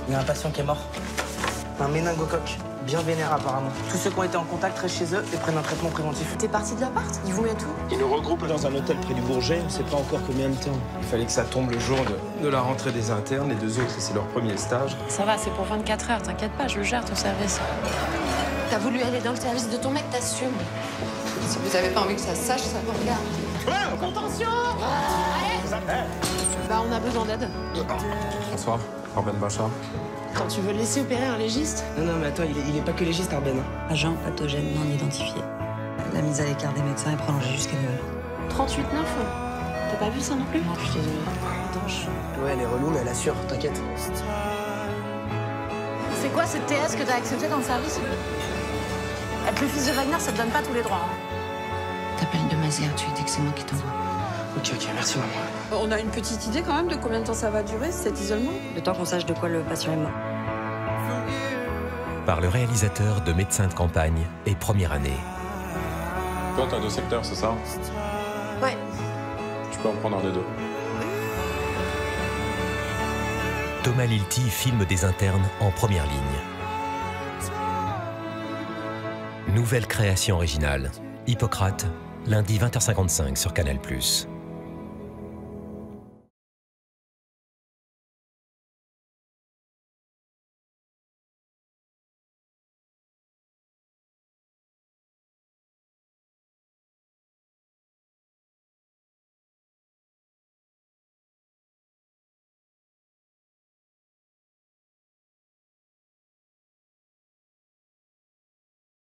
Il y a un patient qui est mort. Un méningocoque, bien vénère apparemment. Tous ceux qui ont été en contact restent chez eux et prennent un traitement préventif. T'es parti de l'appart? Ils vous mettent où? Ils nous regroupent dans un hôtel près du Bourget, on ne sait pas encore combien de temps. Il fallait que ça tombe le jour de la rentrée des internes. Les deux autres, c'est leur premier stage. Ça va, c'est pour 24 heures, t'inquiète pas, je le gère ton service. T'as voulu aller dans le service de ton mec, t'assumes. Si vous avez pas envie que ça se sache, ça vous regarde. Contention! Allez! Bah, on a besoin d'aide. Bonsoir, Orben Bachar. Quand tu veux laisser opérer un légiste? Non, mais attends, il est pas que légiste, Arben. Agent pathogène non identifié. La mise à l'écart des médecins est prolongée jusqu'à Noël. 38,9. T'as pas vu ça non plus? Non, je suis désolée. Ouais, elle est relou, mais elle assure, t'inquiète. C'est quoi cette TS que t'as accepté dans le service? Être le fils de Wagner, ça te donne pas tous les droits. T'appelles de Mazir, tu lui dis que c'est moi qui t'envoie. Ok, merci maman. On a une petite idée quand même de combien de temps ça va durer, cet isolement? Le temps qu'on sache de quoi le patient est mort. Par le réalisateur de Médecins de campagne et Première année. Toi, t'as 2 secteurs, c'est ça? Ouais. Tu peux en prendre un des 2. Thomas Lilti filme des internes en première ligne. Nouvelle création originale. Hippocrate, lundi 20h55 sur Canal+.